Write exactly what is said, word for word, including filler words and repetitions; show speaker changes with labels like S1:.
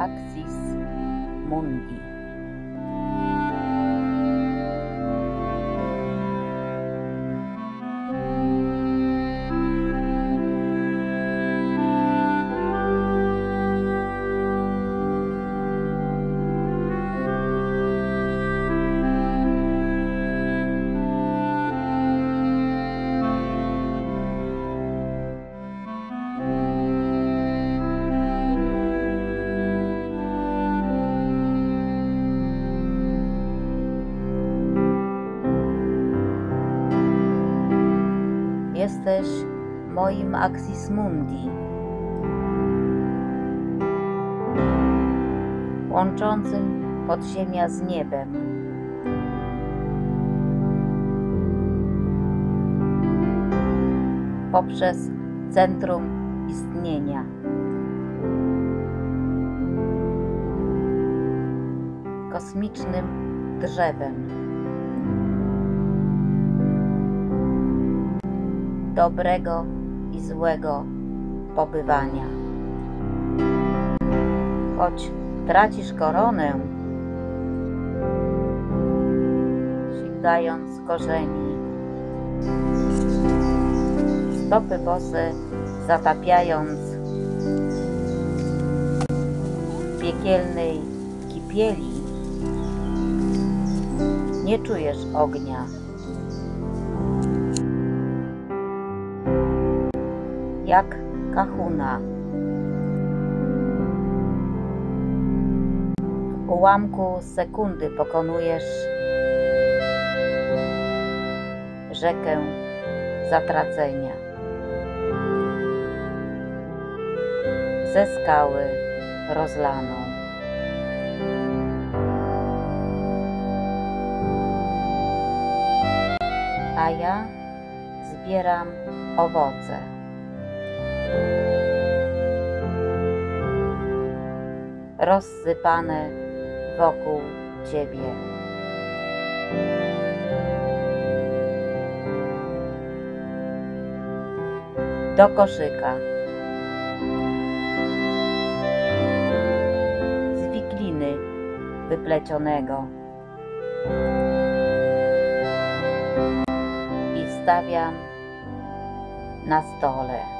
S1: Axis Mundi. Jesteś moim Axis Mundi, łączącym podziemia z niebem. Poprzez centrum istnienia. Kosmicznym drzewem dobrego i złego pobywania. Choć tracisz koronę, sięgając korzeni, stopy bose zatapiając w piekielnej kipieli, nie czujesz ognia. Jak kahuna. W ułamku sekundy pokonujesz rzekę zatracenia. Ze skały rozlaną. A ja zbieram owoce. Rozsypane wokół Ciebie. Do koszyka. Z wikliny wyplecionego. I stawiam na stole.